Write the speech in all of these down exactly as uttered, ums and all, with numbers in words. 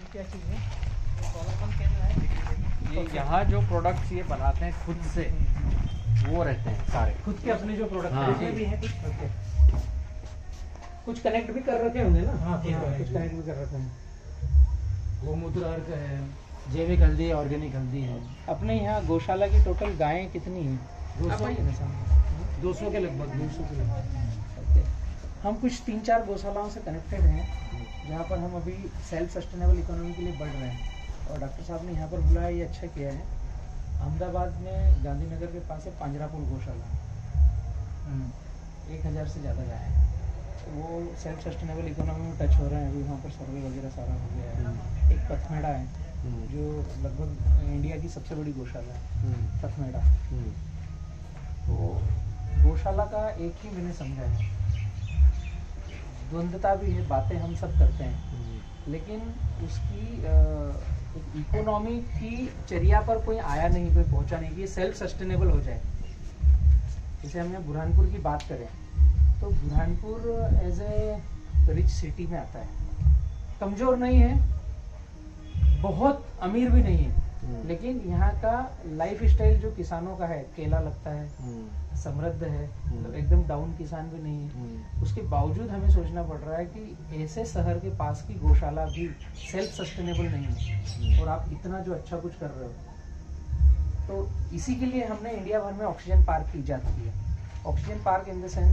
क्या चीज़ है? सोलर केंद्र है। ये यहाँ जो प्रोडक्ट्स ये बनाते हैं खुद से, वो रहते हैं सारे खुद के अपने जो प्रोडक्ट हाँ, हैं भी हैं कुछ। ओके, कुछ कनेक्ट भी कर रखे होंगे ना? हाँ, कुछ कनेक्ट भी कर रखे हैं। गोमूत्र अर्क है, जैविक हल्दी है, ऑर्गेनिक हल्दी है। अपने यहाँ गौशाला की टोटल गायें कितनी हैं? दो सौ दो सौ के लगभग दो सौ के लगभग। हम कुछ तीन चार गौशालाओं से कनेक्टेड हैं जहाँ पर हम अभी सेल्फ सस्टेनेबल इकोनॉमी के लिए बढ़ रहे हैं, और डॉक्टर साहब ने यहाँ पर बुलाया, ये अच्छा किया है। अहमदाबाद में गांधीनगर के पास है पांजरापुर गौशाला, एक हज़ार से ज़्यादा गाय हैं। तो वो सेल्फ सस्टेनेबल इकोनॉमी में टच हो रहे हैं अभी, वहाँ पर सर्वे वगैरह सारा हो गया है। एक पथमेड़ा है जो लगभग इंडिया की सबसे बड़ी गौशाला है, पथमेड़ा। तो गौशाला का एक ही मैंने समझा है, द्वंद्वता भी है, बातें हम सब करते हैं, लेकिन उसकी इकोनॉमी की चर्या पर कोई आया नहीं, कोई पहुंचा नहीं कि सेल्फ सस्टेनेबल हो जाए। जैसे हम यहाँ बुरहानपुर की बात करें तो Burhanpur as a rich city में आता है, कमज़ोर नहीं है, बहुत अमीर भी नहीं है, लेकिन यहाँ का लाइफ स्टाइल जो किसानों का है, केला लगता है, समृद्ध है, मतलब एकदम डाउन किसान भी नहीं है। उसके बावजूद हमें सोचना पड़ रहा है कि ऐसे शहर के पास की गौशाला भी सेल्फ सस्टेनेबल नहीं है, और आप इतना जो अच्छा कुछ कर रहे हो। तो इसी के लिए हमने इंडिया भर में ऑक्सीजन पार्क की इजाद की है। Oxygen park in the sense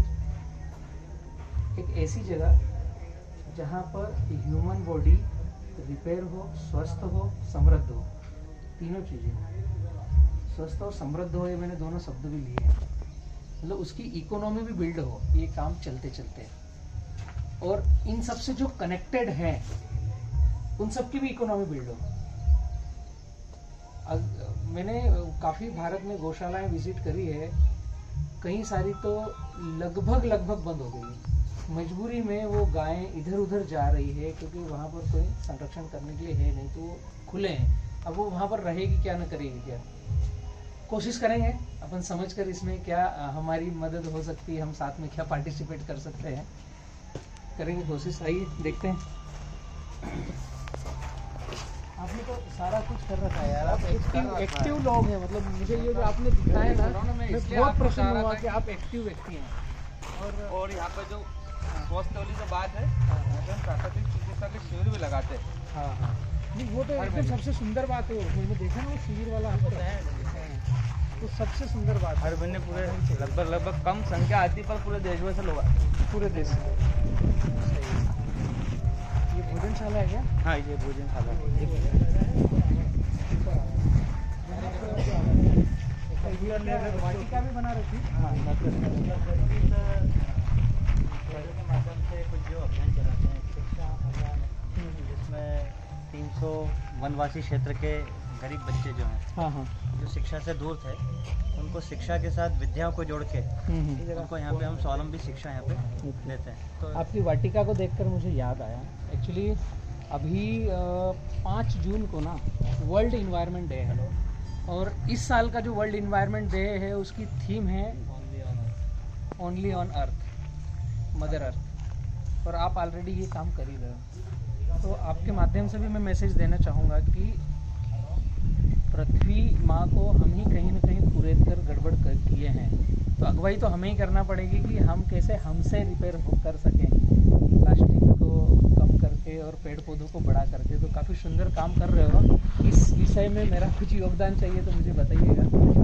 एक ऐसी जगह जहाँ पर ह्यूमन बॉडी रिपेयर हो, स्वस्थ हो, समृद्ध हो, तीनों चीज़ें, स्वस्थ और समृद्ध हो, ये मैंने दोनों शब्द भी लिए हैं। मतलब उसकी इकोनॉमी भी बिल्ड हो, ये काम चलते चलते, और इन सब से जो कनेक्टेड हैं उन सब की भी इकोनॉमी बिल्ड हो। मैंने काफ़ी भारत में गौशालाएं विजिट करी है, कई सारी तो लगभग लगभग बंद हो गई है। मजबूरी में वो गायें इधर उधर जा रही है क्योंकि वहाँ पर कोई संरक्षण करने के लिए है नहीं, तो वो खुले हैं। अब वो वहाँ पर रहेगी क्या, न करेगी क्या। कोशिश करेंगे अपन समझ कर इसमें क्या हमारी मदद हो सकती है, हम साथ में क्या पार्टिसिपेट कर सकते हैं, करेंगे कोशिश। आइए देखते हैं। आपने तो सारा कुछ कर रखा है यार, आप एक्टिव एक्टिव लोग हैं। मतलब मुझे ये जो आपने दिखाया ना, मैं बहुत प्रसन्न हुआ कि आप एक्टिव व्यक्ति हैं। और और यहाँ पे जो स्वास्थ्य वाली जो बात है, प्राकृतिक चिकित्सा के शिविर भी लगाते हैं। हाँ हाँ, नहीं वो तो एकदम सबसे सुंदर बात है। मैंने देखा ना वो शिविर वाला, हम बताया तो सबसे सुंदर बात। हर महीने पूरे लगभग लगभग कम संख्या आती है, पर पूरे देश में से लोग आते हैं, पूरे देश से। ये भोजनशाला है क्या? हाँ, ये भोजनशाला है। वाटिका भी बना रखी। हाँ, के माध्यम से कुछ जो अभियान चलाते हैं, शिक्षा अभियान, जिसमें तीन सौ वनवासी क्षेत्र के गरीब बच्चे जो हैं, हाँ हाँ, जो शिक्षा से दूर थे, उनको शिक्षा के साथ विद्या को जोड़ के उनको यहाँ पे हम स्वावलंबी शिक्षा यहाँ पे देते हैं। तो आपकी वाटिका को देखकर मुझे याद आया, एक्चुअली अभी पाँच जून को ना वर्ल्ड इन्वायरमेंट डे है, और इस साल का जो वर्ल्ड इन्वायरमेंट डे है उसकी थीम है only on earth, mother earth. और आप ऑलरेडी ये काम कर ही रहे हो, तो आपके माध्यम से भी मैं मैसेज देना चाहूँगा कि पृथ्वी माँ को हम ही कहीं ना कहीं कुरेद कर गड़बड़ कर किए हैं, तो अगुवाई तो हमें ही करना पड़ेगी कि हम कैसे हमसे रिपेयर कर सकें, प्लास्टिक को कम करके और पेड़ पौधों को बड़ा करके। तो काफ़ी सुंदर काम कर रहे हो। इस विषय में मेरा कुछ योगदान चाहिए तो मुझे बताइएगा।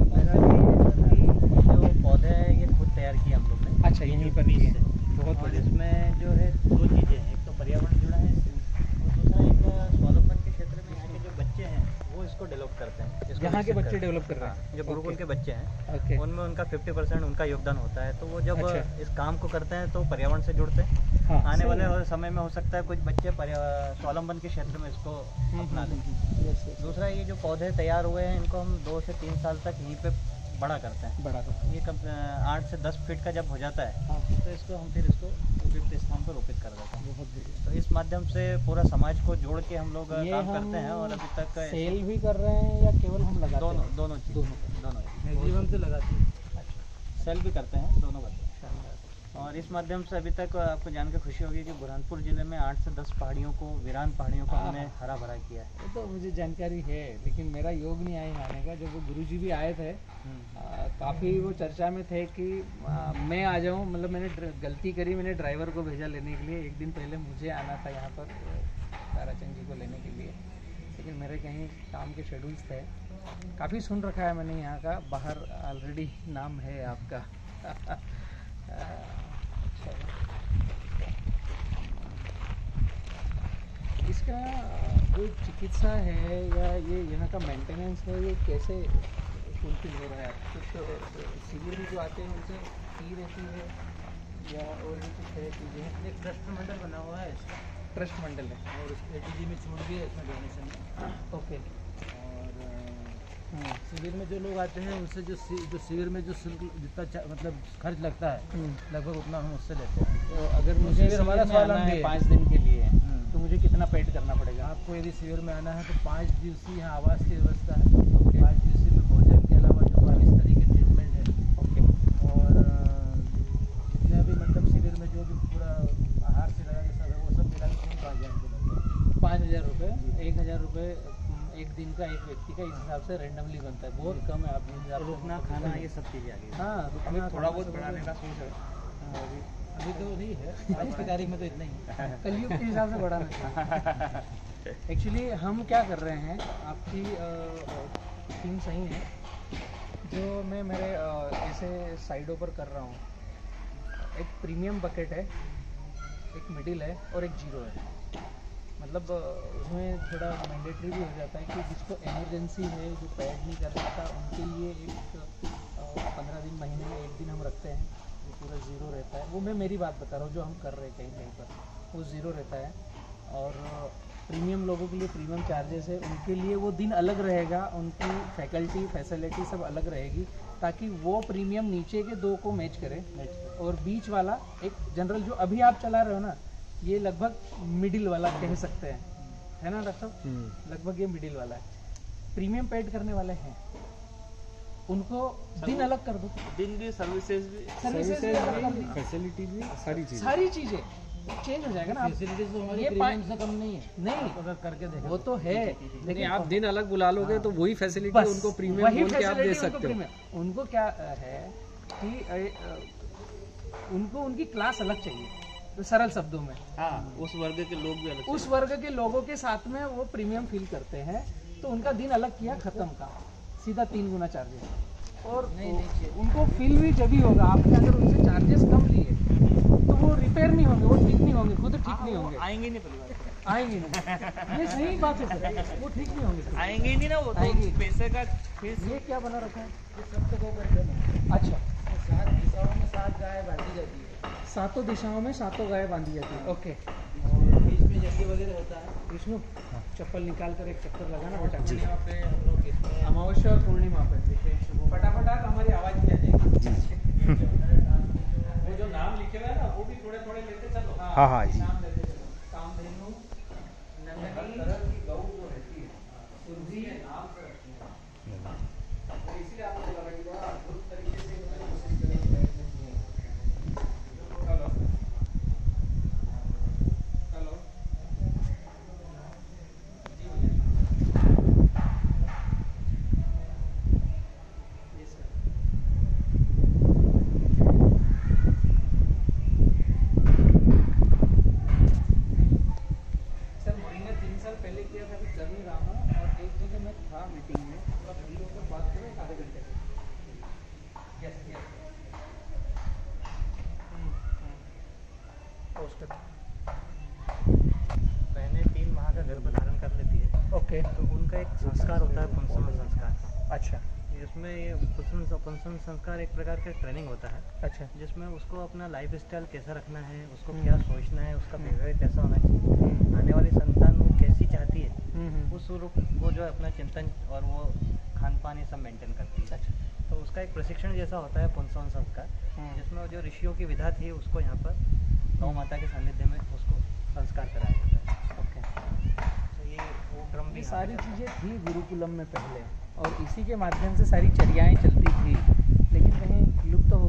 जो पौधे हैं ये खुद तैयार किए हम लोग ने। अच्छा, यहीं पर ही है, बहुत और बढ़िया। इसमें जो है दो चीज़ें हैं, एक तो पर्यावरण जुड़ा है, और दूसरा एक स्वावलंबन के क्षेत्र में यहाँ के जो बच्चे हैं वो इसको डेवलप करते हैं। यहाँ के बच्चे डेवलप कर रहे हैं, जो गुरुकुल के बच्चे हैं, ओके, उनमें उनका पचास परसेंट उनका योगदान होता है। तो वो जब अच्छा। इस काम को करते हैं तो पर्यावरण से जुड़ते हैं। हाँ, आने वाले समय में हो सकता है कुछ बच्चे स्वावलंबन के क्षेत्र में इसको अपना लें। दूसरा, ये जो पौधे तैयार हुए हैं इनको हम दो से तीन साल तक यहीं पे बड़ा करते हैं। बड़ा करते हैं। ये कब आठ से दस फीट का जब हो जाता है, हाँ, तो इसको हम फिर इसको उपयुक्त स्थान पर रोपित कर देते हैं। बहुत बढ़िया। तो इस माध्यम से पूरा समाज को जोड़ के हम लोग ये काम हम करते हैं। और अभी तक सेल भी कर रहे हैं या केवल हम लगाते दोनों हैं? दोनों चीज़ दोनों दोनों मैक्सिमम से लगाते हैं, सेल भी करते हैं, दोनों करते हैं। और इस माध्यम से अभी तक आपको जान के खुशी होगी कि बुरहानपुर जिले में आठ से दस पहाड़ियों को, वीरान पहाड़ियों को हमने हरा भरा किया है। वो तो मुझे जानकारी है, लेकिन मेरा योग नहीं आया आने का। जब वो गुरुजी भी आए थे आ, काफ़ी वो चर्चा में थे कि आ, मैं आ जाऊं, मतलब मैंने गलती करी, मैंने ड्राइवर को भेजा लेने के लिए। एक दिन पहले मुझे आना था यहाँ पर ताराचंद जी को लेने के लिए, लेकिन मेरे कहीं काम के शेड्यूल्स थे। काफ़ी सुन रखा है मैंने यहाँ का, बाहर ऑलरेडी नाम है आपका। इसका जो चिकित्सा है या ये यहाँ का मेंटेनेंस है, ये कैसे फुलफिल हो रहा है? कुछ शिविर में जो आते हैं उनसे फी रहती है या और भी कुछ है चीज़ें? एक ट्रस्ट मंडल बना हुआ है, ट्रस्ट मंडल है और ए टी जी में छूट भी है इसमें डोनेशन में। ओके। और शिविर में जो लोग आते हैं उनसे जो शि- जो शिविर में जो शुल्क जितना चा- मतलब खर्च लगता है लगभग उतना हम उससे लेते हैं। तो अगर मुझे शिविर हमारा शिविर में आना स्वावलंबी है है। पाँच दिन के लिए, तो मुझे कितना पेड करना पड़ेगा? आपको यदि शिविर में आना है तो पाँच दिवसीय यहाँ आवास की व्यवस्था है, पाँच दिवसीय में भोजन के अलावा जो बाईस तरीके ट्रीटमेंट है, ओके। और अ, जितने भी मतलब शिविर में जो भी पूरा आहार से लगा के सब है वो सब मिला के पाँच हज़ार रुपये। पाँच हज़ार रुपये, एक हज़ार रुपये एक दिन का एक व्यक्ति का इस हिसाब से रेंडमली बनता है। बहुत कम है। आप जिस हिसाब से रुकना, खाना, ये सब चीज़ें आ गई। हाँ, अभी रुकना, थोड़ा खाना बहुत सब बढ़ाने है। का सोच है। हाँ, अभी अभी तो नहीं है, आज की तारीख में तो इतना ही है। कलयुग के हिसाब से बढ़ाना चाहिए। एक्चुअली हम क्या कर रहे हैं, आपकी थीम सही है, जो मैं मेरे अ, ऐसे साइडों पर कर रहा हूँ। एक प्रीमियम बकेट है, एक मिडिल है और एक जीरो है। मतलब अ, उसमें थोड़ा मैंडेटरी भी हो जाता है कि जिसको इमरजेंसी है, जो पैड नहीं कर सकता, उनके लिए एक पंद्रह दिन, महीने में एक दिन हम रखते हैं, वो पूरा ज़ीरो रहता है। वो मैं मेरी बात बता रहा हूँ, जो हम कर रहे हैं कहीं कहीं पर वो ज़ीरो रहता है। और प्रीमियम लोगों के लिए प्रीमियम चार्जेस है, उनके लिए वो दिन अलग रहेगा, उनकी फैकल्टी फैसिलिटी सब अलग रहेगी, ताकि वो प्रीमियम नीचे के दो को मैच करे। और बीच वाला एक जनरल जो अभी आप चला रहे हो ना, ये लगभग मिडिल वाला कह सकते हैं, है ना डॉक्टर साहब? लगभग ये मिडिल वाला है। प्रीमियम पेड करने वाले हैं, उनको दिन अलग कर दो, दिन भी सर्विसेज भी सर्विसेज भी अलग कर दी, फैसिलिटी भी सारी चीज़ सारी चीजें चेंज हो जाएगा ना। फैसिलिटीज तो हमारी ये प्रीमियम पा- से कम नहीं है, नहीं, आप अगर करके देखो वो तो है, लेकिन आप दिन अलग बुला लोगे तो वही फैसिलिटी बस उनको प्रीमियम वही बोल के आप दे facility उनको सकते हो। premium। उनको क्या अ, है कि अ, अ, उनको उनकी क्लास अलग चाहिए, तो सरल शब्दों में हाँ, उस वर्ग के लोग भी अलग उस वर्ग के लोगों के साथ में वो प्रीमियम फील करते हैं, तो उनका दिन अलग किया, खत्म का सीधा तीन गुना चार्जेस। और नहीं, नहीं, उनको फील भी जब ही होगा, आपने अगर उनसे चार्जेस कम लिए तो वो रिपेयर नहीं होंगे, वो ठीक नहीं होंगे, खुद ठीक नहीं होंगे, आएंगे नहीं परिवार, आएंगे नहीं। ये सही बात है सर, वो ठीक नहीं होंगे। आएंगे ही नहीं ना, वो तो आएंगे। पैसे का फीस। ये क्या बना रखा है? ये सब तो गोवर्धन है। अच्छा, सात दिशाओं में सात गाय बांधी जाती है, सातों दिशाओं में सातों गाय बांधी जाती है। ओके। और बीच में यज्ञ वगैरह होता है। विष्णु, चप्पल निकाल कर एक चक्कर लगाना बेटा। पूर्णिमा पे हम लोग इसमें अमावस्या और पूर्णिमा पे विशेष शुभ फटाफट आप, हमारी आवाज भी आ जाएगी। वो जो नाम लिखे हुए हैं ना, वो भी थोड़े थोड़े लेते चलो। हाँ, हाँ जी। नाम लेते चलो। कामधेनु, नंदनी, तरह की गौ जो रहती है, सुरभि है, नाम से रखी है। तो इसीलिए आपको लगा कि बड़ा अद्भुत तरीके से मैंने कोशिश करी है। चलो चलो जी भैया। ये सर सर मैंने तीन साल पहले किया था, अभी कर नहीं रहा हूँ। और एक जगह मैं था मीटिंग में, थोड़ा फ्री होकर बात करें एक आधे घंटे में। Yes yes post. बहनें तीन माह का गर्भ धारण कर लेती है, ओके, तो उनका एक संस्कार होता है, पुंसवन संस्कार। अच्छा इसमें ये पुंसवन पुंसवन संस्कार एक प्रकार का ट्रेनिंग होता है, अच्छा। जिसमें उसको अपना लाइफ स्टाइल कैसा रखना है, उसको क्या सोचना है, उसका बिहेवियर कैसा होना चाहिए, आने वाली संतान वो कैसी चाहती है, हम्म उस रूप वो जो है अपना चिंतन और वो खान पान ये सब मेंटेन करती है। तो उसका एक प्रशिक्षण जैसा होता है पुंसवन संस्कार, जिसमें जो ऋषियों की विधा थी उसको यहाँ पर गौ माता के सानिध्य में उसको संस्कार कराया जाता है। ओके। तो ये वो क्रम भी ये यहाँ सारी पे चीज़ें थी गुरुकुलम में पहले, और इसी के माध्यम से सारी चर्याएँ चलती थी, लेकिन कहीं लुप्त हो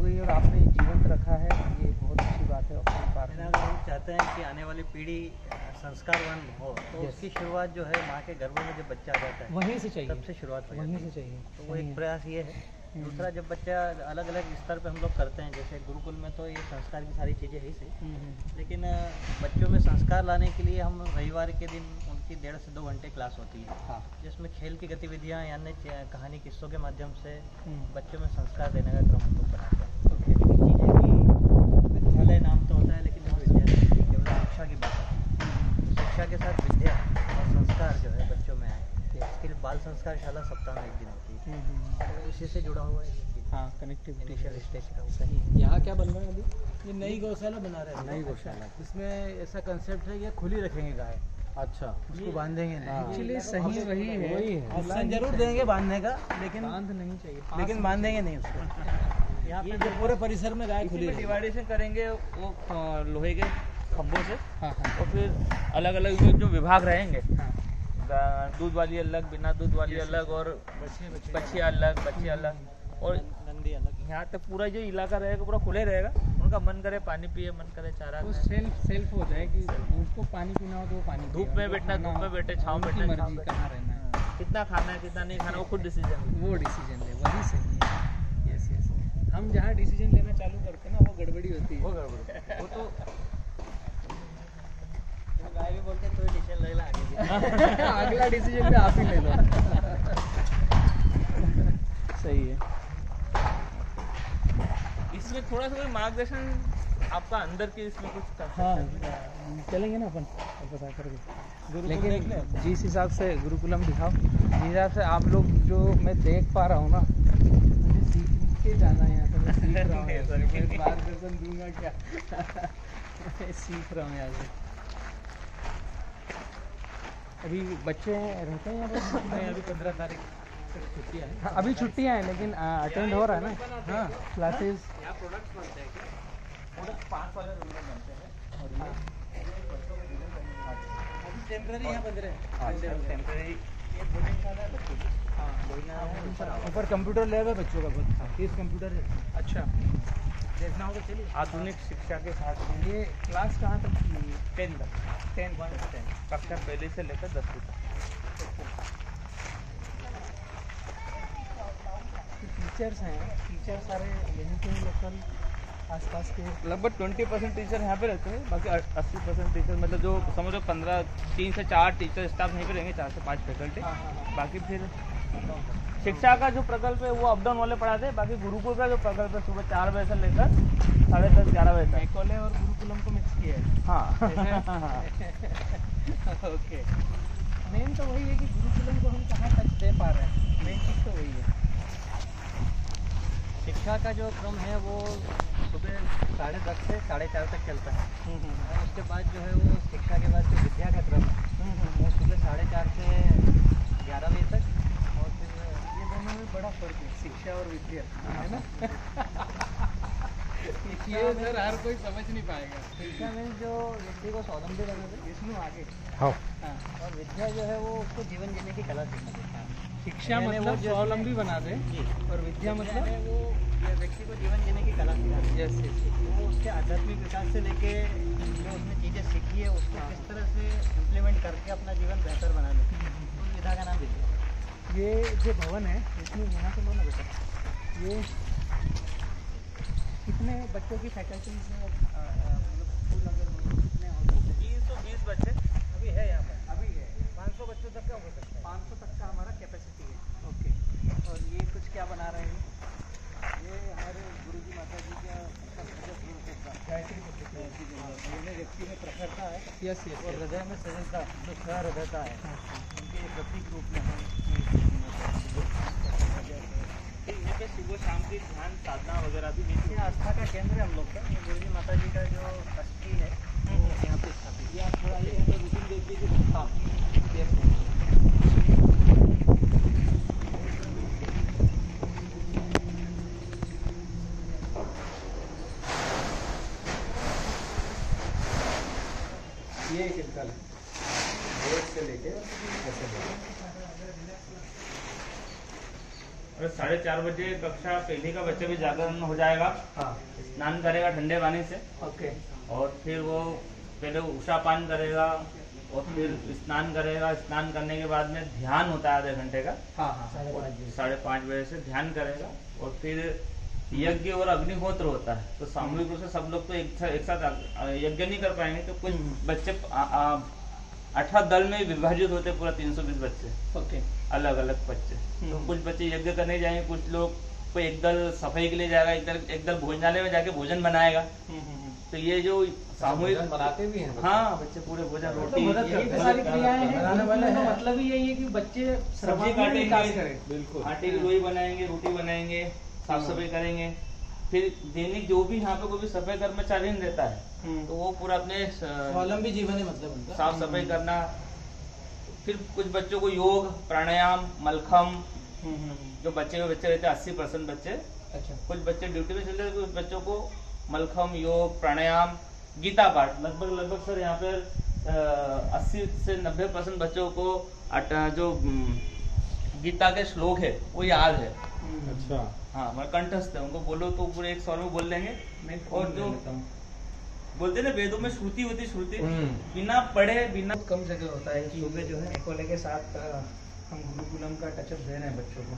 गई और आपने जीवंत रखा है, ये बहुत अच्छी बात है ऑक्सीजन पार्क में। हम चाहते हैं कि आने वाली पीढ़ी संस्कारवान हो, तो Yes. उसकी शुरुआत जो है माँ के गर्भ में जब बच्चा आ जाता है वहीं से चाहिए, तब से शुरुआत हो वहीं जाती से है। चाहिए। तो वो एक प्रयास ये है। दूसरा, जब बच्चा अलग अलग स्तर पे हम लोग करते हैं, जैसे गुरुकुल में तो ये संस्कार की सारी चीज़ें है ही सही, हम्म, हम्म। लेकिन अ, बच्चों में संस्कार लाने के लिए हम रविवार के दिन उनकी डेढ़ से दो घंटे क्लास होती है, हाँ। जिसमें खेल की गतिविधियाँ यानी च- कहानी किस्सों के माध्यम से हम्म। बच्चों में संस्कार देने का क्रम हम लोग कराते हैं। ओके। चीज़ें कि विद्यालय नाम तो होता है, लेकिन यहाँ विद्यालय नहीं, केवल शिक्षा की बात है। शिक्षा के साथ विद्या और संस्कार जो है बच्चों में आए, इसके लिए बाल संस्कार शाला सप्ताह में एक दिन होती है, हम्म, हम्म। तो इसी से जुड़ा हुआ है ये चीज़। हाँ, कनेक्टिविटी इनिशियल स्टेज का सही है। यहाँ क्या बन रहा है अभी? ये नई गौशाला बना रहे हैं। नई गौशाला। इसमें ऐसा कंसेप्ट है कि खुली रखेंगे गाय, अच्छा, उसको बांधेंगे नहीं। एक्चुअली सही वही है, वही है। ऑप्शन जरूर देंगे बांधने का, लेकिन बांध नहीं चाहिए, लेकिन बांधेंगे नहीं उसको। यहाँ ये पे जो पूरे परिसर में गाय इसी खुली में रहेगी। डिवाइडेशन करेंगे वो अ, लोहे के खंभों से, हाँ हाँ और फिर अलग अलग जो विभाग रहेंगे, हाँ। गा- दूध वाली अलग, बिना दूध वाली अलग, और बच्चियाँ अलग, बच्चे अलग, और नंदी अलग। यहाँ तक पूरा जो इलाका रहेगा पूरा खुले रहेगा। उनका मन करे पानी पिए, मन करे चारा वो खाए। सेल्फ सेल्फ हो जाए कि उनको पानी पीना हो तो वो पानी धूप पिए, में उनको बैठना, खाना धूप में हो, बैठे, छाँव में उनकी बैठे, छाँव मर्जी में कहाँ रहना है, कितना खाना है कितना नहीं खाना वो खुद डिसीजन है। वो डिसीजन ले, वही सही है। यस यस, हम जहाँ डिसीजन लेना चालू करते हैं ना वो गड़बड़ी होती वो है। गड़बड़ वो तो गाय भी बोलते हैं तो डिसीजन ले ला आगे। अगला डिसीजन भी आप ही ले लो। सही है। इसमें थोड़ा सा कोई मार्गदर्शन आपका अंदर के इसमें कुछ कर सकते हाँ, हैं। चलेंगे ना अपन और बता करके। गुरुकुल देख लेकिन लें। जिस हिसाब से गुरुकुलम दिखाओ, जिस हिसाब से आप लोग जो मैं देख पा रहा हूँ ना, मुझे सीख के जाना है यहाँ से। मैं सीख रहा हूँ यहाँ से, मैं मार्गदर्शन दूंगा क्या? मैं सीख रहा हूँ यहाँ से। अभी बच्चे रहते हैं यहाँ पर? नहीं, अभी पंद्रह तारीख तक छुट्टियाँ हैं। हाँ, अभी छुट्टियाँ हैं, लेकिन अटेंड हो रहा है ना? हाँ, क्लासेस। यहाँ प्रोडक्ट्स बनते हैं क्या? प्रोडक्ट पाँच वाले रूम में बनते हैं, और ये अभी टेम्पररी यहाँ बंद रहे हैं। टेम्परेरी ये बोर्डिंग शाला है बच्चों की। हाँ, ऊपर कंप्यूटर लैब है बच्चों का, बहुत तीस कंप्यूटर है। अच्छा। देखना होगा, चलिए। आधुनिक शिक्षा के साथ ये क्लास कहाँ तक की है? टेन तक, टेन वन से टेन, कक्षा पहले से लेकर दसवीं तक। टीचर्स हैं, टीचर सारे यहीं के लोकल आसपास के? लगभग ट्वेंटी परसेंट टीचर यहाँ पे रहते हैं, बाकी अस्सी परसेंट टीचर, मतलब जो समझ लो पंद्रह तीन से चार टीचर स्टाफ यहीं पे रहेंगे, चार से पाँच फैकल्टी। हाँ, हाँ, हाँ। बाकी फिर शिक्षा का जो प्रकल्प है वो अप डाउन वाले पढ़ाते हैं, बाकी गुरुकुल का जो प्रकल्प है सुबह चार बजे से लेकर साढ़े दस ग्यारह बजे तक। मैकॉले और गुरुकुलम को मिक्स किया है। हाँ ओके। मेन तो वही है कि गुरुकुलम को हम कहाँ टच दे पा रहे हैं, मेन चीज़ तो वही है। शिक्षा का जो क्रम है वो सुबह साढ़े दस से साढ़े चार तक चलता है, और उसके बाद जो है वो शिक्षा के बाद जो विद्या का क्रम है वो सुबह साढ़े चार से ग्यारह बजे तक, और फिर ये दोनों में बड़ा फर्क है, शिक्षा और विद्या, है ना? ये सर हर कोई समझ नहीं पाएगा। शिक्षा में जो व्यक्ति को स्वावलंबी बना दे, इसमें आगे। हाँ, और विद्या जो है वो उसको जीवन जीने की कला सीखना देता है। शिक्षा यानी वो मतलब जो- स्वावलंबी बना दे, जी, और विद्या मतलब है वो ये व्यक्ति को जीवन जीने की कला सिखाती है। Yes yes. वो उसके आध्यात्मिक विकास से लेके जो उसने चीज़ें सीखी है उसको किस तरह से इम्प्लीमेंट करके अपना जीवन बेहतर बना ले, उस विधा का नाम विद्या है। ये जो भवन है इसमें यहाँ से लो ना बेटा, ये कितने बच्चों की फैकल्टीज है? अ, अ, मतलब स्कूल अगर हो, कितने हो? तीन सौ बीस बच्चे अभी है यहाँ पर? अभी है। पाँच सौ बच्चों तक का हो सकता है। पाँच सौ तक का हमारा कैपेसिटी है। ओके। और ये कुछ क्या बना रहे हैं? ये हमारे गुरुजी माता जी का गायत्री पुस्तक व्यक्ति में प्रखरता है यस यस। और हृदय में सजलता, जो स्व हृदयता है, उनके प्रतीक रूप में हम फिर यहाँ पे सुबह शाम की ध्यान साधना वगैरह भी मिलती ये आस्था का केंद्र है हम लोग का। ये गुरुजी माता जी का जो अस्थि है वो यहाँ पे स्थापित है। ये आप थोड़ा ये है रूटीन देख लीजिए। हाँ यस। ये कितना एक से लेके ऐसे और साढ़े चार बजे कक्षा पहली का बच्चा भी जागरण हो जाएगा, हाँ स्नान करेगा ठंडे पानी से, ओके और फिर वो पहले उषा पान करेगा और फिर स्नान करेगा। स्नान करने के बाद में ध्यान होता है आधे घंटे का, हाँ हाँ साढ़े पाँच बजे से ध्यान करेगा, और फिर यज्ञ और अग्निहोत्र होता है। तो सामूहिक रूप से सब लोग तो एक, एक साथ यज्ञ नहीं कर पाएंगे, तो कुछ बच्चे अठारह दल में विभाजित होते हैं, पूरा तीन सौ बीस बच्चे, ओके अलग अलग बच्चे। तो कुछ बच्चे यज्ञ करने जाएंगे, कुछ लोग कोई एक दल सफाई के लिए जाएगा, एक दल एक दल भोजनालय में जाके भोजन बनाएगा। तो ये जो सामूहिक बनाते भी हैं, हाँ बच्चे पूरे भोजन रोटी यही सारी क्रियाएं हैं, मतलब ही यही है कि बच्चे सब्जी काटेंगे, बिल्कुल आटे की लोई बनाएंगे, रोटी बनाएंगे, साफ सफाई करेंगे। फिर दैनिक जो भी यहाँ पे कोई भी सफाई कर्मचारी नहीं रहता है, तो वो पूरा अपने स्वावलंबी जीवन है मतलब उनका। साफ सफाई करना। फिर कुछ बच्चों को योग, प्राणायाम, मलखम, जो बच्चे के बच्चे रहते हैं अस्सी परसेंट बच्चे, अच्छा कुछ बच्चे ड्यूटी पे चलते हैं, कुछ बच्चों को मलखम, योग, प्राणायाम, गीता पाठ। लगभग लगभग सर यहाँ पर अस्सी से नब्बे परसेंट बच्चों को अट, जो गीता के श्लोक है वो याद है। अच्छा हाँ मैं कंठस्थ है, उनको बोलो तो पूरे एक सौ में बोल देंगे। और जो बोलते ना वेदों में श्रुति होती, श्रुति बिना पढ़े बिना कम जगह होता है कि सुबह जो है कोले के साथ हम गुरुकुलम का टचअप दे रहे हैं बच्चों को।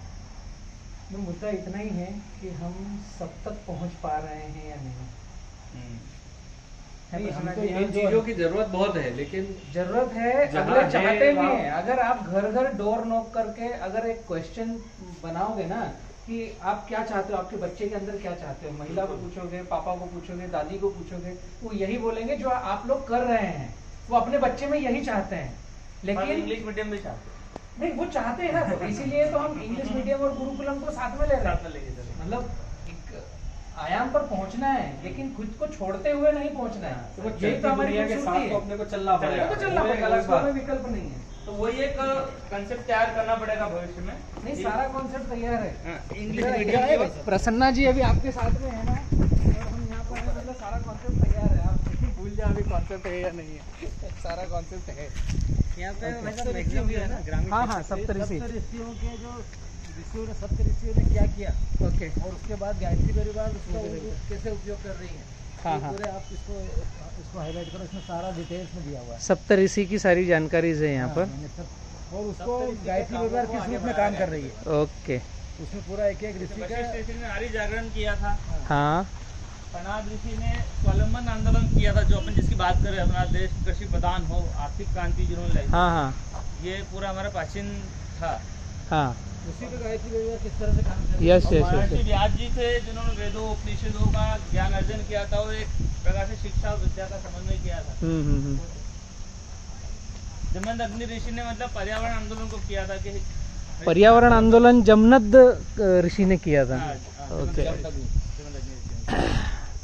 तो मुद्दा इतना ही है कि हम सब तक पहुंच पा रहे हैं या नहीं। नहीं, हमको इन चीजों की जरूरत बहुत है, लेकिन जरूरत है, जहाँ अगले है चाहते भी वहाँ- हैं। अगर आप घर घर डोर नॉक करके अगर एक क्वेश्चन बनाओगे ना कि आप क्या चाहते हो, आपके बच्चे के अंदर क्या चाहते हो, महिला को पूछोगे, पापा को पूछोगे, दादी को पूछोगे, वो यही बोलेंगे जो आप लोग कर रहे हैं। वो अपने बच्चे में यही चाहते हैं, लेकिन इंग्लिश मीडियम भी चाहते नहीं वो चाहते हैं ना, तो इसीलिए तो हम इंग्लिश मीडियम और गुरुकुलम को साथ में ले रहे हैं। लेके चले। मतलब एक आयाम पर पहुंचना है, लेकिन खुद को छोड़ते हुए नहीं पहुंचना है। तो वो यही चलती तो हमारी दुनिया के खूबसूरती साथ है। तो अपने को चलना पड़ेगा। वो तो चलना वो एक पड़ेगा, अलग उसका बात कोई है। विकल्प नहीं है। तो वही एक कंसेप्ट तैयार करना पड़ेगा भविष्य में। नहीं सारा कॉन्सेप्ट तैयार है। इंग्लिश इधर- मीडियम इधर है, प्रसन्ना जी अभी आपके साथ में है ना, और हम यहाँ पर हैं, मतलब सारा कॉन्सेप्ट तैयार है। आप भूल जाए अभी कॉन्सेप्ट है या नहीं है, सारा कॉन्सेप्ट है यहाँ पे वैसे मैक्सिमम जो है ना ग्रामीण हाँ हाँ सप्तऋषि। सप्त ऋषियों के जो ऋषियों ने सप्त ऋषियों ने क्या किया, ओके और उसके बाद गायत्री परिवार उसका उप- कैसे उपयोग कर रही है, हाँ ये हाँ पूरे आप इसको इसको हाईलाइट करो, इसमें सारा डिटेल्स में दिया हुआ है। सप्तऋषि की सारी जानकारीज है यहाँ पर। हाँ, यानी सब- और उसको गायत्री परिवार किस रूप में काम कर रही है, ओके उसमें पूरा एक एक ऋषि का। वशिष्ठ ऋषि ने आर्य जागरण किया था, हाँ कणाद ऋषि ने स्वावलंबन आंदोलन किया था, जो अपन जिसकी बात कर रहे हैं, अपना देश कृषि प्रधान हो, आर्थिक क्रांति जिन्होंने लाई, हाँ हाँ ये पूरा हमारा प्राचीन था। हाँ उसी पे गायत्री परिवार किस तरह से काम कर रही है। यस और यस महर्षि यस व्यास जी थे जिन्होंने वेदों उपनिषदों का ज्ञान अर्जन किया था, और एक प्रकार से शिक्षा और विद्या का समन्वय किया था। हम्म हम्म हम्म। जमनद अग्नि ऋषि ने मतलब पर्यावरण आंदोलन को किया था कि पर्यावरण आंदोलन जमनद अ, ऋषि ने किया था। हाँ, हाँ, ओके। जमनद अग्नि ऋषि ने।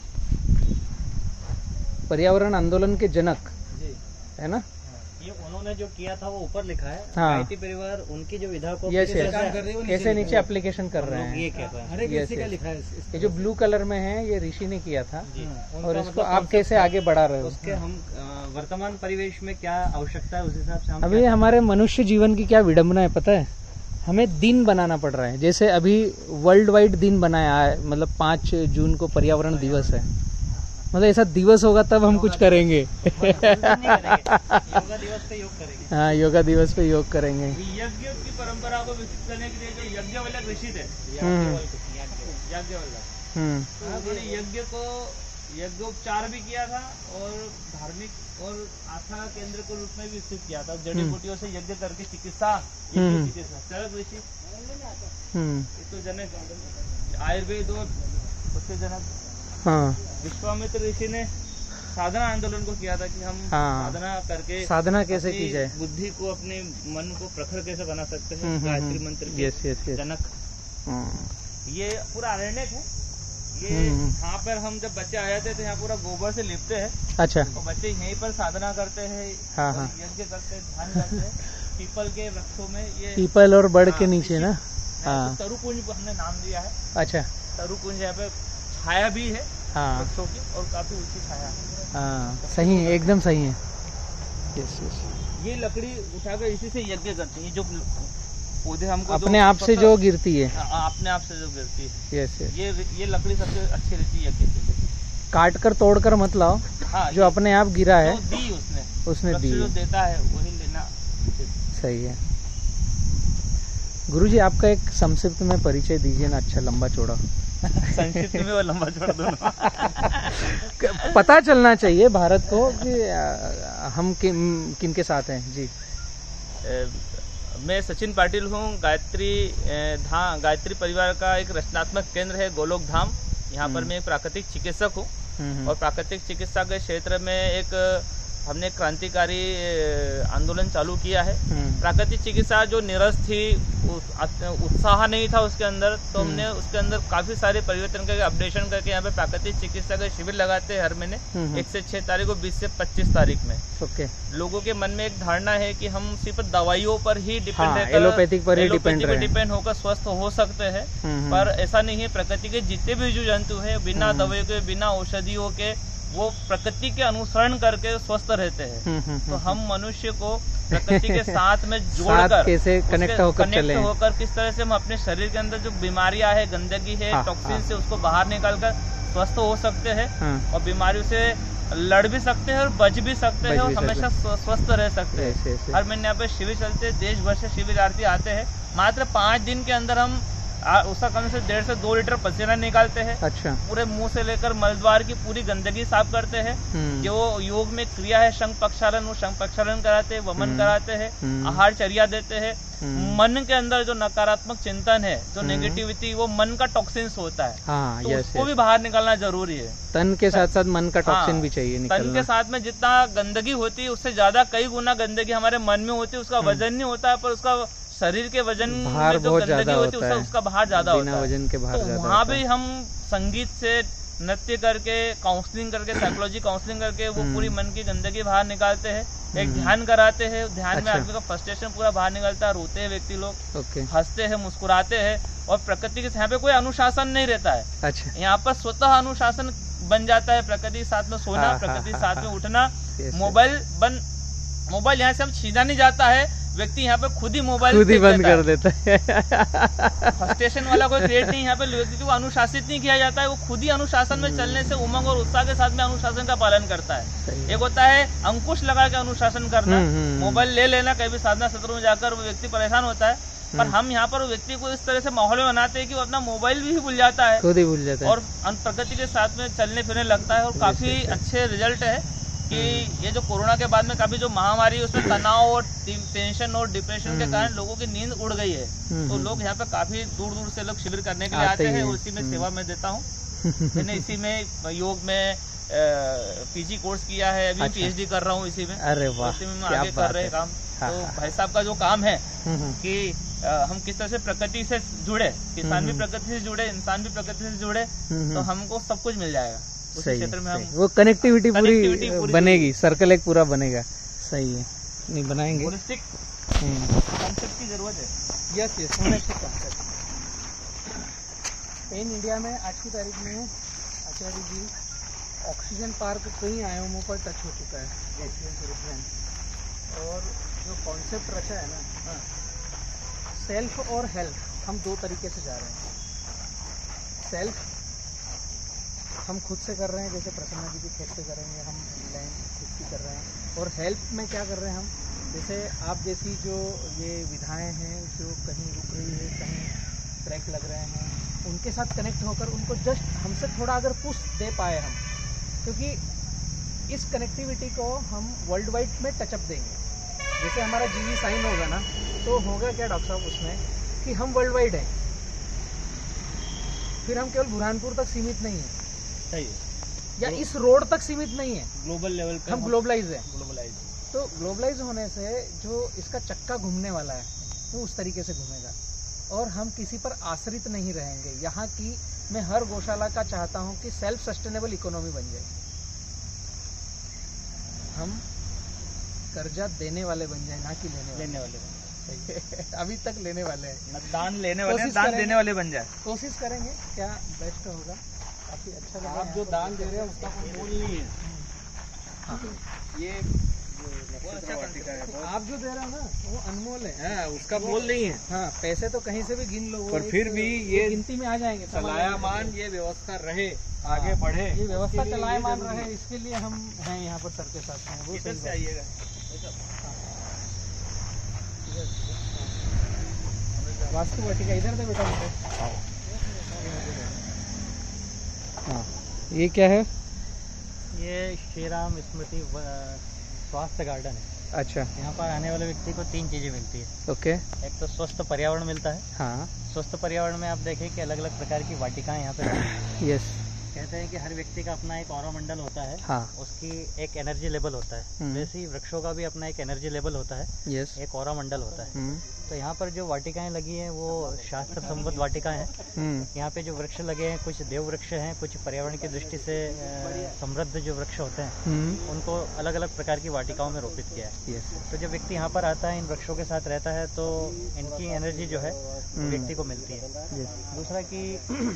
पर्यावरण आंदोलन के जनक है ना। ये उन्होंने जो किया था वो ऊपर लिखा है, हाँ। गायत्री परिवार उनकी जो विधा को यस कैसे यस काम कर रही है, वो कैसे नीचे एप्लीकेशन कर रहे लोग ये हैं। कह रहे हैं। हर एक Yes, ऋषि का yes. लिखा है इस- इस ये जो ब्लू कलर में है ये ऋषि ने किया था, जी। और उनका इसको मतलब आप concept कैसे था, आगे बढ़ा रहे हो। उसके हम अ, वर्तमान परिवेश में क्या आवश्यकता है उस हिसाब से हम अभी क्या- हमारे मनुष्य जीवन की क्या विडंबना है पता है, हमें दिन बनाना पड़ रहा है। जैसे अभी वर्ल्ड वाइड दिन बनाया है, मतलब पाँच जून को पर्यावरण दिवस है, मतलब ऐसा दिवस होगा तब हम कुछ करेंगे। नहीं करेंगे। योगा दिवस पे योग करेंगे। हाँ योगा दिवस पे योग करेंगे। यज्ञ की परंपरा को विकसित करने के लिए जो यज्ञवल्लभ ऋषि थे, हम्म याज्ञवल्क्य, हम्म उन्होंने यज्ञ को यज्ञोपचार भी किया था और धार्मिक और आस्था केंद्र के रूप में भी विकसित किया था। जड़ी बूटियों से यज्ञ करके चिकित्सा, हम्म। चिकित्सा चरक ऋषि, हम्म ये तो जनक आयुर्वेद और उसके जनक हाँ विश्वामित्र ऋषि ने साधना आंदोलन को किया था कि हम हाँ। साधना करके साधना कैसे अपनी की जाए। बुद्धि को, अपने मन को प्रखर कैसे बना सकते हम्म, हैं। हम्म, गायत्री हम्म। मंत्र के यस यस यस जनक, हम्म, ये पूरा अरण्यक है। ये हम्म। यहाँ पर हम जब बच्चे आ जाते हैं तो यहाँ पूरा गोबर से लिपते हैं, अच्छा और बच्चे यहीं पर साधना करते हैं, हाँ, और हाँ। यज्ञ करते हैं, ध्यान करते हैं। पीपल के वृक्षों में ये पीपल और बड़ के हाँ, नीचे ना। हाँ तरुकुंज को हमने नाम दिया है। अच्छा तरुकुंज यहाँ पे छाया भी है हाँ वृक्षों की, और काफी ऊंची छाया है। हाँ सही है, एकदम सही है। यस यस ये लकड़ी उठाकर इसी से यज्ञ करते हैं। ये जो पौधे हमको अपने आप से जो गिरती है, हाँ, अपने आप से जो गिरती है। Yes yes. ये ये लकड़ी सबसे अच्छी रहती है यज्ञ के लिए। काट कर तोड़ कर मत लाओ, हाँ, जो अपने आप गिरा है तो दी उसने उसने वृक्ष दी जो है। देता है वही लेना। सही है। गुरुजी आपका एक संक्षिप्त में परिचय दीजिए ना, अच्छा लंबा चौड़ा। संक्षिप्त में वो लंबा चौड़ा दोनों। पता चलना चाहिए भारत को कि आ, हम किन किन के साथ हैं जी। ए, मैं सचिन पाटिल हूँ। गायत्री धाम गायत्री परिवार का एक रचनात्मक केंद्र है गोलोक धाम। यहाँ पर मैं एक प्राकृतिक चिकित्सक हूँ और प्राकृतिक चिकित्सा के क्षेत्र में एक हमने क्रांतिकारी आंदोलन चालू किया है। प्राकृतिक चिकित्सा जो निरस थी, उत्साह नहीं था उसके अंदर, तो हमने उसके अंदर काफी सारे परिवर्तन करके अपडेशन करके यहाँ पे प्राकृतिक चिकित्सा का शिविर लगाते हैं हर महीने एक से छह तारीख को, बीस से पच्चीस तारीख में। ओके। लोगों के मन में एक धारणा है कि हम सिर्फ दवाइयों पर ही डिपेंड हाँ, रहकर एलोपैथिक पर ही डिपेंड रहे। डिपेंड होकर स्वस्थ हो सकते हैं, पर ऐसा नहीं है। प्रकृति के जितने भी जीव जंतु है बिना दवाइयों के, बिना औषधियों के, वो प्रकृति के अनुसरण करके स्वस्थ रहते हैं। तो हम मनुष्य को प्रकृति के साथ में जोड़कर कैसे कनेक्ट होकर चले, कनेक्ट होकर किस तरह से हम अपने शरीर के अंदर जो बीमारियां है, गंदगी है, हाँ, टॉक्सिन हाँ। से उसको बाहर निकालकर स्वस्थ हो सकते हैं हाँ। और बीमारियों से लड़ भी सकते हैं और बच भी सकते हैं और हमेशा स्वस्थ रह सकते हैं। हर महीने यहाँ पे शिविर चलते हैं, देश भर से शिविरार्थी आते हैं। मात्र पाँच दिन के अंदर हम उसका कम से डेढ़ से दो लीटर पसीना निकालते हैं। अच्छा। पूरे मुंह से लेकर मलद्वार की पूरी गंदगी साफ करते हैं। जो योग में क्रिया है शंख प्रक्षालन, वो शंख प्रक्षालन कराते हैं, वमन कराते हैं, आहार चर्या देते हैं। मन के अंदर जो नकारात्मक चिंतन है, जो नेगेटिविटी, वो मन का टॉक्सिन्स होता है, हाँ, तो यस, उसको यस। भी बाहर निकालना जरूरी है। तन के साथ साथ मन का टॉक्सिन हाँ, भी चाहिए तन निकलना। के साथ में जितना गंदगी होती है उससे ज्यादा कई गुना गंदगी हमारे मन में होती है। उसका वजन नहीं होता है, पर उसका शरीर के वजन भार में जो बहुत गंदगी ज्यादा होती है होता है, उसका भार ज्यादा होता बिना है। वजन के भार तो ज्यादा वहाँ होता भी है। हम संगीत से, नृत्य करके, काउंसलिंग करके, साइकोलॉजी काउंसलिंग करके वो पूरी मन की गंदगी बाहर निकालते हैं। एक ध्यान कराते हैं, ध्यान में अच्छा। आदमी का फ्रस्ट्रेशन पूरा बाहर निकलता है। रोते हैं व्यक्ति लोग, ओके। हंसते हैं, मुस्कुराते हैं और प्रकृति के यहाँ पे कोई अनुशासन नहीं रहता है। अच्छा। यहाँ पर स्वतः अनुशासन बन जाता है। प्रकृति के साथ में सोना, हाँ, प्रकृति के हाँ, साथ हाँ, में उठना। yes, मोबाइल बंद, मोबाइल यहाँ से हम छीना नहीं जाता है, व्यक्ति यहाँ पे खुद ही मोबाइल खुद ही फेंक बंद देता कर देता है। फ्रस्ट्रेशन वाला कोई क्रिएट नहीं, यहाँ पे व्यक्ति को अनुशासित नहीं किया जाता है। वो खुद ही अनुशासन में चलने से उमंग और उत्साह के साथ में अनुशासन का पालन करता है। एक होता है अंकुश लगा के अनुशासन करना, मोबाइल ले लेना, कहीं भी साधना सत्र में जाकर वो व्यक्ति परेशान होता है। पर हम यहाँ पर व्यक्ति को इस तरह से माहौल में बनाते हैं कि वो अपना मोबाइल भी भूल जाता है, खुद ही भूल जाता है और प्रकृति के साथ में चलने फिरने लगता है। और काफी अच्छे रिजल्ट है कि ये जो कोरोना के बाद में काफी जो महामारी है उसमें तनाव और टेंशन और डिप्रेशन के कारण लोगों की नींद उड़ गई है। तो लोग यहाँ पे काफी दूर दूर से लोग शिविर करने के लिए आते हैं। उसी में सेवा में देता हूँ। मैंने इसी में योग में पीजी कोर्स किया है, अभी अच्छा। पीएचडी कर रहा हूँ इसी में। अरे वाह, इसी में क्या आगे बात कर रहे है। काम। हाँ, तो हाँ। भाई साहब का जो काम है कि हम किस तरह से प्रकृति से जुड़े, किसान भी प्रकृति से जुड़े, इंसान भी प्रकृति से जुड़े, तो हमको सब कुछ मिल जाएगा उस क्षेत्र में। हम वो कनेक्टिविटी पूरी, Connectivity पूरी बनेगी, सर्कल एक पूरा बनेगा। सही है, नहीं बनाएंगे। होलिस्टिक कॉन्सेप्ट की जरूरत है। Yes yes, holistic concept. Pan India में आज की तारीख में आचार्य जी ऑक्सीजन पार्क कई आयामों पर टच हो चुका है ऑक्सीजन के रूप में। और जो कॉन्सेप्ट रचा है ना, सेल्फ और हेल्थ, हम दो तरीके से जा रहे हैं। सेल्फ हम खुद से कर रहे हैं, जैसे प्रसन्ना जी की खेत से करेंगे, हम लैंड खुद की कर रहे हैं। और हेल्प में क्या कर रहे हैं हम, जैसे आप जैसी जो ये विधाएं हैं जो कहीं रुक रही है, कहीं ट्रैक लग रहे हैं, उनके साथ कनेक्ट होकर उनको जस्ट हमसे थोड़ा अगर पुश दे पाए हम, क्योंकि इस कनेक्टिविटी को हम वर्ल्ड वाइड में टचअप देंगे। जैसे हमारा जीवी साइन होगा ना, तो होगा क्या डॉक्टर साहब उसमें कि हम वर्ल्ड वाइड हैं, फिर हम केवल बुरहानपुर तक सीमित नहीं है, सही है, या इस रोड तक सीमित नहीं है, ग्लोबल लेवल पे हम ग्लोबलाइज हैं। ग्लोबलाइज। तो ग्लोबलाइज होने से जो इसका चक्का घूमने वाला है वो उस तरीके से घूमेगा और हम किसी पर आश्रित नहीं रहेंगे। यहाँ की मैं हर गौशाला का चाहता हूँ कि सेल्फ सस्टेनेबल इकोनॉमी बन जाए। हम कर्जा देने वाले बन जाए, ना कि लेने वाले लेने वाले बन अभी तक लेने वाले हैं, जाए। दान लेने वाले, कोशिश दान करेंगे। देने वाले बन जाए। कोशिश करेंगे, क्या बेस्ट होगा। काफी अच्छा लगा। आप जो दान दे रहे हैं उसका कोई मोल नहीं है। हाँ। ये आप जो दे रहे हो ना वो अनमोल है। हाँ, उसका मोल नहीं है, हाँ, पैसे तो कहीं से भी गिन लो, वो पर एक- फिर भी ये गिनती में आ जाएंगे। चलायामान ये व्यवस्था रहे, आगे बढ़े, ये व्यवस्था इसके लिए ये चलायमान जरूरी रहे, है। इसके लिए हम हैं यहाँ पर सर के साथ हैं। वो इधर सही से बात। आइएगा। वास्तु वाटिका इधर से बेटा मुझे। हाँ, ये क्या है? ये श्री राम स्मृति व- स्वास्थ्य गार्डन है। अच्छा, यहाँ पर आने वाले व्यक्ति को तीन चीजें मिलती है। ओके, एक तो स्वस्थ पर्यावरण मिलता है। हाँ, स्वस्थ पर्यावरण में आप देखें कि अलग अलग प्रकार की वाटिकाएं यहाँ पे रहती हैं। यस, कहते हैं कि हर व्यक्ति का अपना एक ऑरा मंडल होता है, हाँ, उसकी एक एनर्जी लेवल होता है। हम्म। वैसे ही वृक्षों का भी अपना एक एनर्जी लेवल होता है, यस, एक ऑरा मंडल होता है। हम्म, तो यहाँ पर जो वाटिकाएं लगी हैं वो शास्त्र संबद्ध वाटिकाएं हैं। हम्म, यहाँ पे जो वृक्ष लगे हैं कुछ देव वृक्ष हैं, कुछ पर्यावरण की दृष्टि से अ, समृद्ध जो वृक्ष होते हैं हम्म, उनको अलग अलग प्रकार की वाटिकाओं में रोपित किया है। यस, तो जब व्यक्ति यहाँ पर आता है, इन वृक्षों के साथ रहता है, तो इनकी एनर्जी जो है वो व्यक्ति को मिलती है। यस, दूसरा कि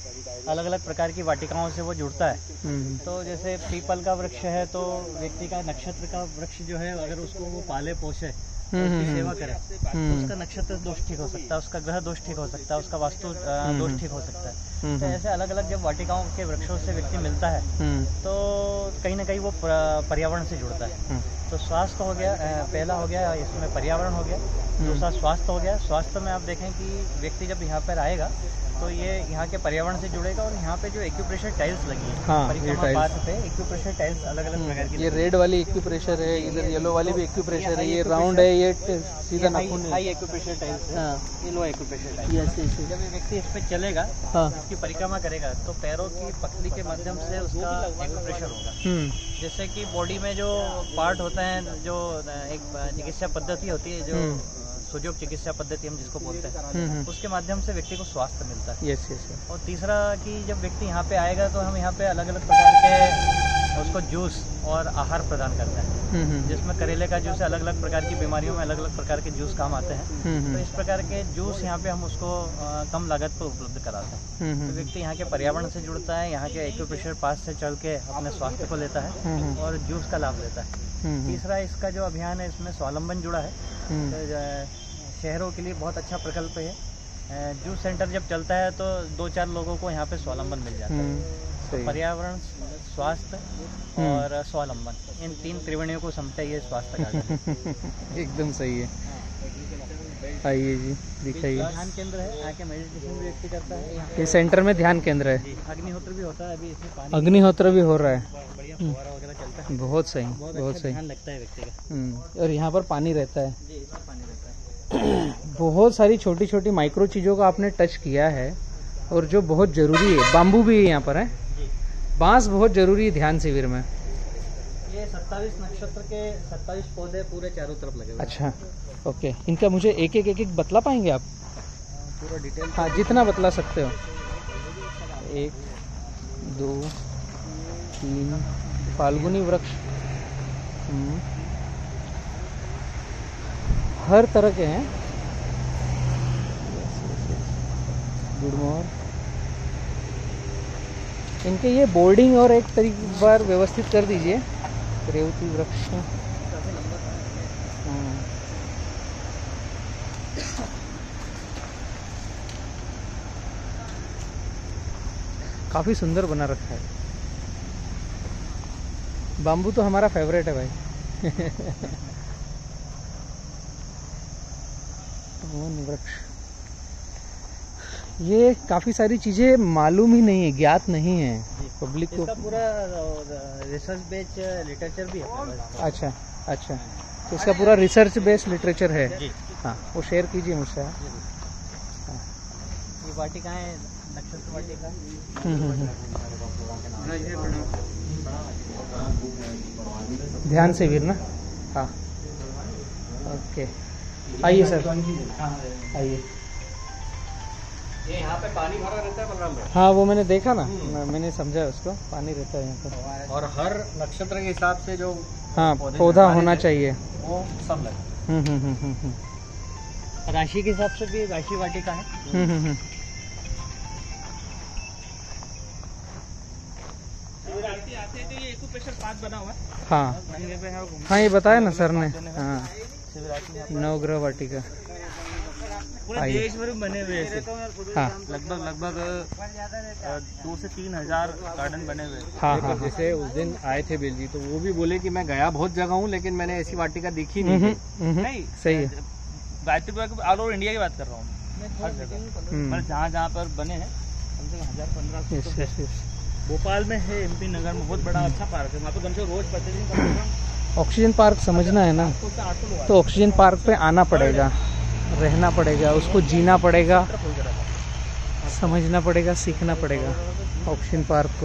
अलग अलग प्रकार की वाटिकाओं से वो जुड़ता है। हम्म, तो जैसे पीपल का वृक्ष है तो व्यक्ति का नक्षत्र का वृक्ष जो है अगर उसको वो पाले पोषे, हम्म, उसकी हम्म, सेवा करे, तो हम्म, उसका नक्षत्र दोष ठीक हो सकता है, उसका ग्रह दोष ठीक हो सकता है, उसका वास्तु अ, दोष ठीक हो सकता है। हम्म, तो ऐसे अलग अलग जब वाटिकाओं के वृक्षों से व्यक्ति मिलता है हम्म, तो कहीं ना कहीं वो प- पर्यावरण से जुड़ता है। हम्म, तो स्वास्थ्य हो गया, अ, पहला हो गया, इसमें पर्यावरण हो गया। दूसरा स्वास्थ्य हो गया। स्वास्थ्य में आप देखें कि व्यक्ति जब यहाँ पर आएगा तो ये यहाँ के पर्यावरण से जुड़ेगा। और यहाँ पे जो एक्यूप्रेशर टाइल्स लगी है हाँ, ये परिक्रमा टाइल्स। पाथ पे एक्यूप्रेशर टाइल्स अलग अलग प्रकार की ये रेड वाली एक्यूप्रेशर है, इधर येलो वाली भी एक्यूप्रेशर है, ये राउंड है, ये ट- सीधा नाखून हाई है। एक्यूप्रेशर टाइल्स है, हाँ, ये लो acupressure tiles. Yes, yes, yes, जब ये व्यक्ति इस पे चलेगा, हाँ, इसकी परिक्रमा करेगा, तो पैरों की पसली के माध्यम से उसका एक्यूप्रेशर होगा, हम्म, जिससे कि बॉडी में जो पार्ट होते हैं, जो एक चिकित्सा पद्धति होती है, जो हम्म। सुयोग चिकित्सा पद्धति हम जिसको बोलते हैं, हम्म, हम्म, उसके माध्यम से व्यक्ति को स्वास्थ्य मिलता है। यस, यस, यस, और तीसरा कि जब व्यक्ति यहाँ पे आएगा तो हम यहाँ पे अलग अलग प्रकार के उसको जूस और आहार प्रदान करते हैं, हम्म, हम्म, जिसमें करेले का जूस अलग अलग प्रकार की बीमारियों में अलग अलग प्रकार के जूस काम आते हैं। हम्म, तो इस प्रकार के जूस यहाँ पे हम उसको अ, कम लागत पर उपलब्ध कराते हैं। हम्म, तो हम्म, व्यक्ति यहाँ के पर्यावरण से जुड़ता है, यहाँ के एक्यूप्रेशर पास से चल के अपने स्वास्थ्य को लेता है हम्म, और जूस का लाभ लेता है। हम्म, तीसरा इसका जो अभियान है इसमें स्वावलंबन जुड़ा है। हम्म, तो ज- शहरों के लिए बहुत अच्छा प्रकल्प है। अ, जूस सेंटर जब चलता है तो दो चार लोगों को यहाँ पे स्वावलंबन मिल जाता है। हम्म, सही, पर्यावरण, स्वास्थ्य और स्वावलंबन, इन तीन त्रिवेणियों को समझता ये स्वास्थ्य गार्डन। एकदम सही है। आइए जी, दिखाइए। ध्यान केंद्र है, आके मेडिटेशन भी व्यक्ति करता है। यहाँ ये सेंटर में ध्यान केंद्र है, जी अग्निहोत्र भी होता है, अभी इसमें पानी अग्निहोत्र भी हो रहा है, बढ़िया फुहारा वगैरह चलता है, बहुत सही, बहुत बहुत अच्छा सही। ध्यान लगता है व्यक्ति का। हम्म, और यहाँ पर पानी रहता है। जी इसमें पानी रहता है। बहुत सारी छोटी छोटी माइक्रो चीज़ों का आपने टच किया है और जो बहुत ज़रूरी है। बाम्बू भी यहाँ पर है, जी बांस बहुत ज़रूरी है ध्यान शिविर में। ये सत्ताईस नक्षत्र के सत्ताईस पौधे पूरे चारों तरफ लगे हुए हैं। अच्छा, ओके, इनका मुझे एक एक एक एक बतला पाएंगे आप? पूरा डिटेल हाँ, जितना बतला सकते हो। एक, दो, तीन, फाल्गुनी वृक्ष, हम्म, हर तरह के हैं। Good morning. इनके ये बोर्डिंग और एक तरीके बार व्यवस्थित कर दीजिए। रेवती वृक्ष, हाँ, काफी सुंदर बना रखा है। बाम्बू तो हमारा फेवरेट है भाई। वन वृक्ष, ये काफी सारी चीजें मालूम ही नहीं है, ज्ञात नहीं है पब्लिक को। इसका पूरा रिसर्च बेस्ड लिटरेचर भी है। अच्छा, अच्छा, तो इसका पूरा रिसर्च बेस्ड लिटरेचर है। जी हाँ, वो शेयर कीजिए मुझसे। हाँ। ये वाटिकाएं, नक्षत्र वाटिका। हम्म, हम्म, ध्यान शिविर ना? हाँ, ओके, आइए सर, आइए। ये यहाँ पे पानी भरा रहता है बलराम भाई, हाँ, वो मैंने देखा ना, मैं- मैंने समझा उसको, पानी रहता है यहाँ पर। और हर नक्षत्र के हिसाब से जो हाँ, पौधे पौधा लगाने होना हैं, चाहिए। वो सब लगे। हम्म, हम्म, हम्म, हम्म, हम्म, राशि के हिसाब से भी राशि वाटिका है। हम्म, हम्म, हम्म। आते आते तो ये एक्यूप्रेशर पाथ बना हुआ है। हाँ नंगे पे है हाँ ये बताया ना सर ने। हाँ शिवरात्रि यहाँ नवग्रह वाटिका। पूरे आइए। देश भर में बने हुए ऐसे हाँ लगभग लगभग अ, दो से तीन हजार गार्डन बने हुए हैं। हाँ हाँ हाँ। जैसे उस दिन आए थे बेल जी, तो वो भी बोले कि मैं गया बहुत जगह हूँ, लेकिन मैंने ऐसी वाटिका देखी नहीं हम्म, थी। हम्म, नहीं सही है। Gayatri park all over India की बात कर रहा हूँ मैं, हर जगह हम्म, मतलब जहाँ जहाँ पर बने हैं कम से कम हजार पंद्रह यस सौ। Yes yes. भोपाल में है, एमपी नगर में बहुत बड़ा अच्छा पार्क है, वहाँ पे कम से कम रोज प्रतिदिन कम से कम ऑक्सीजन पार्क समझना है ना, आठ सौ से आठ सौ लोग तो ऑक्सीजन पार्क पे आना पड़ेगा, रहना पड़ेगा, उसको जीना पड़ेगा, समझना पड़ेगा, सीखना पड़ेगा ऑक्सीजन पार्क को।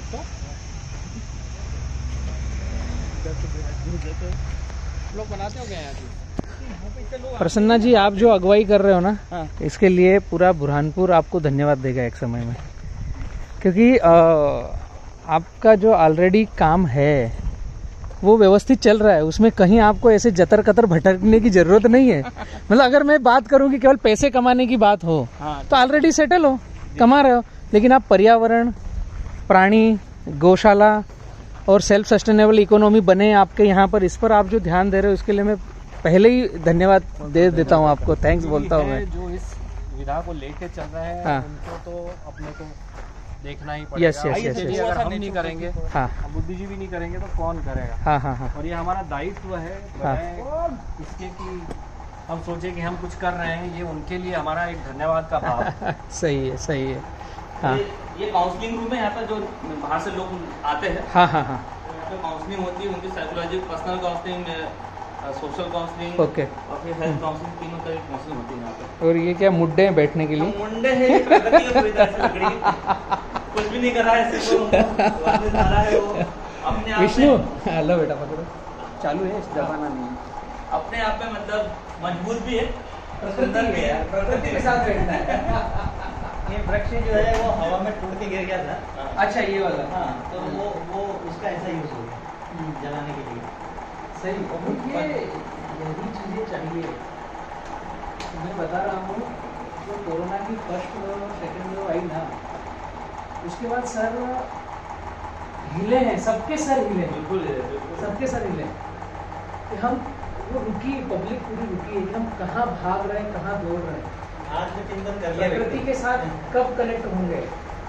लोग बनाते हो क्या यहाँ की? प्रसन्ना जी आप जो अगुवाई कर रहे हो ना, हाँ। इसके लिए पूरा बुरहानपुर आपको धन्यवाद देगा एक समय में, क्योंकि अ, आपका जो ऑलरेडी काम है वो व्यवस्थित चल रहा है, उसमें कहीं आपको ऐसे जतर कतर भटकने की जरूरत नहीं है। मतलब अगर मैं बात करूं कि केवल पैसे कमाने की बात हो हाँ। तो ऑलरेडी सेटल हो, कमा रहे हो, लेकिन आप पर्यावरण, प्राणी, गौशाला और सेल्फ सस्टेनेबल इकोनॉमी बने आपके यहाँ पर, इस पर आप जो ध्यान दे रहे हो उसके लिए मैं पहले ही धन्यवाद दे देता हूँ आपको, थैंक्स बोलता हूँ मैं। जो इस विधा को लेके चल रहे हैं, हाँ। उनको तो अपने को देखना ही पड़ेगा। यस यस आइए, यस यदि यस। अगर हम नहीं करेंगे, हाँ हम बुद्धि जी भी नहीं करेंगे, तो कौन करेगा? हाँ हाँ हाँ और ये हमारा दायित्व है, हाँ। बजाय इसके कि हम सोचे कि हम कुछ कर रहे हैं, ये उनके लिए हमारा एक धन्यवाद का भाव। सही है सही है। हाँ ये, ये काउंसलिंग रूम है, यहाँ पर जो बाहर से लोग आते हैं, हाँ हाँ हाँ यहाँ पे काउंसलिंग होती है, उनकी psychology, personal counselling, social counselling okay. और फिर हेल्थ काउंसलिंग, तीनों तरह की काउंसलिंग होती है यहाँ पे। और ये क्या मुड्डे हैं बैठने के लिए? हम मुंडे हैं, ये प्रकृति की पूरी तरह से लकड़ी, कुछ भी नहीं कर रहा है, सिर्फ वो वापस आ रहा है, वो अपने आप विष्णु में हेलो बेटा पकड़ो। चालू है, इस जमाना नहीं है। अपने आप में मतलब मजबूत भी है, प्रकृति भी है, प्रकृति के साथ बैठना है। ये वृक्ष जो है वो हवा में टूट के गिर गया था। अच्छा ये वाला। हाँ, तो वो वो उसका ऐसा यूज हो गया जलाने के लिए। सही। और ये यही चीजें चाहिए। तो मैं बता रहा हूँ, जो कोरोना की फर्स्ट वेव और सेकेंड वेव आई ना, उसके बाद सर हिले हैं, सबके सर हिले हैं, बिल्कुल बिल्कुल सबके सर हिले हैं कि हम वो रुकी, पब्लिक पूरी रुकी है कि हम कहाँ भाग रहे हैं, कहाँ दौड़ रहे हैं, आज में चिंतन कर लिया प्रकृति के साथ कब कनेक्ट होंगे।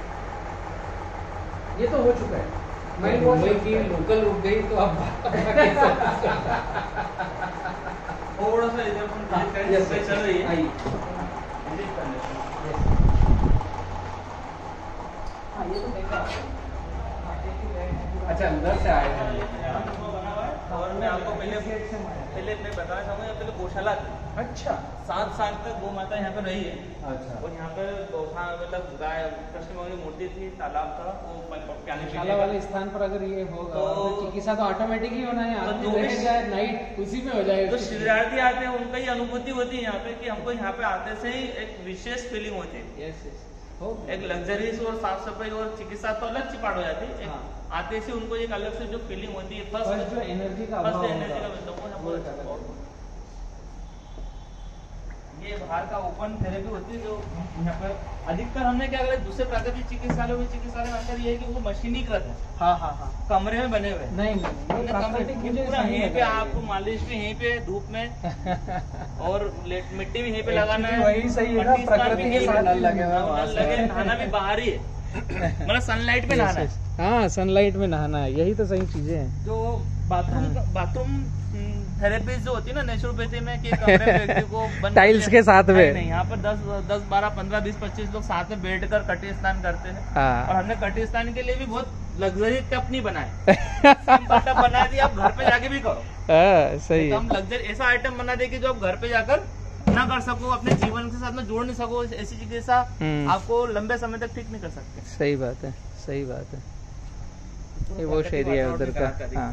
ये तो हो चुका है। मैं मुंबई की लोकल रुक गई तो अब थोड़ा सा इधर अपन बात करें, Yes, जिसमें चल रही है आइए। विजिट करने से। हाँ, ये तो देखा। अच्छा अंदर से आए थे। बना हुआ है, और मैं आपको पहले पहले मैं बताना चाहूँगा, यहाँ पहले गौशाला थी। अच्छा सात साल तक गौ माता यहाँ पर रही है, अच्छा। और यहाँ पर गौशा मतलब गाय कृष्ण भगवान की मूर्ति थी, तालाब था, वो प- प- प्याने पीने शाला का। वाले स्थान पर अगर ये होगा तो- तो चिकित्सा तो ऑटोमेटिक ही होना है, तो आदमी जो भी- बैठ जाए नाइट उसी में हो जाए। तो शिवरात्रि आते हैं, उनका ही अनुभूति होती है यहाँ पे कि हमको यहाँ पे आते से ही एक विशेष फीलिंग होती है। यस यस हो एक लग्जरीज और साफ सफाई और चिकित्सा तो अलग सी पार्ट हो जाती है, एक हाँ। आते से उनको एक अलग से जो फीलिंग होती है, फर्स्ट फर्स्ट जो एनर्जी का अभाव फर्स्ट एनर्जी का होगा, मतलब वो यहाँ वो पर एक अलग बहुत- है। ये बाहर का ओपन थेरेपी होती है, जो यहाँ पर अधिकतर हमने क्या करा, दूसरे प्राकृतिक चिकित्सालयों में चिकित्सालय में अंतर ये है कि वो मशीनीकृत है, हाँ हाँ हाँ। कमरे में बने हुए हैं। नहीं नहीं वो हमने प्राकृतिक कमरे- मुझे पूरा सही यहीं पे लगा ये। आपको मालिश भी यहीं पे धूप में और लेट मिट्टी भी यहीं पे लगाना है, Actually वही सही है ना, पट्टी स्थान प्रकृति भी के यहीं साथ पे नल लगे हुए हैं वहाँ नल से। लगे, नहाना भी बाहर ही है, मतलब सनलाइट में नहाना है। हाँ सनलाइट में नहाना है, यही तो सही चीजें हैं। जो बाथरूम बाथरूम थेरेपी जो होती है ना नेचुरोपैथी में, कि कमरे में व्यक्ति को बंद टाइल्स करके- के साथ में। नहीं, नहीं, यहाँ पर दस दस बारह पंद्रह बीस पच्चीस लोग साथ में बैठ कर कटी स्नान करते हैं, और हाँ हमने कटी स्नान के लिए भी बहुत लग्जरी टप नहीं बनाए, सिंपल टप बना दिया, आप घर पे जाके भी करो। हाँ, सही तो है। हम लग्जरी ऐसा आइटम बना दे कि जो आप घर पे जाकर ना कर सको, अपने जीवन के साथ में जोड़ नहीं सको, ऐसी चिकित्सा हम्म। आपको लंबे समय तक ठीक नहीं कर सकते। सही बात है, सही बात है। ये वो एरिया है उधर का। हाँ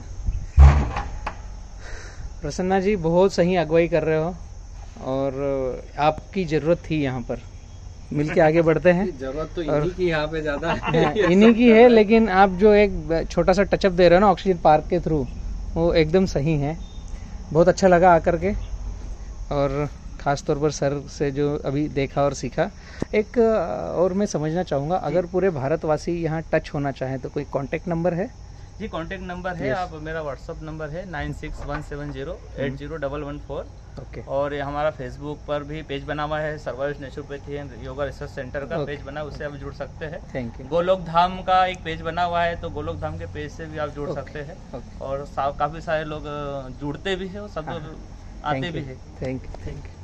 प्रसन्ना जी बहुत सही अगुवाई कर रहे हो, और आपकी जरूरत थी यहाँ पर, मिलके आगे बढ़ते हैं। जरूरत तो और- इन्हीं की यहाँ पे ज्यादा हाँ, है। इन्हीं की है, लेकिन आप जो एक छोटा सा टचअप दे रहे हो ना ऑक्सीजन पार्क के थ्रू, वो एकदम सही है। बहुत अच्छा लगा आकर के, और ख़ास तौर पर सर से जो अभी देखा और सीखा। एक और मैं समझना चाहूँगा, अगर पूरे भारतवासी यहाँ टच होना चाहें तो कोई कांटेक्ट नंबर है जी कॉन्टेक्ट नंबर है, Yes. आप मेरा व्हाट्सअप नंबर है nine six one seven zero eight zero double one four. Okay और ये हमारा फेसबुक पर भी पेज बना हुआ है, survive naturopathy and yoga research centre का Okay. पेज बना है, उससे आप जुड़ सकते हैं। Thank you. गोलोक धाम का एक पेज बना हुआ है, तो गोलोक धाम के पेज से भी आप जुड़ Okay. सकते हैं। ओके और सा- काफी सारे लोग अ, जुड़ते भी हैं और सब हाँ, लोग आते थैंक भी यू हैं। Thank you thank you.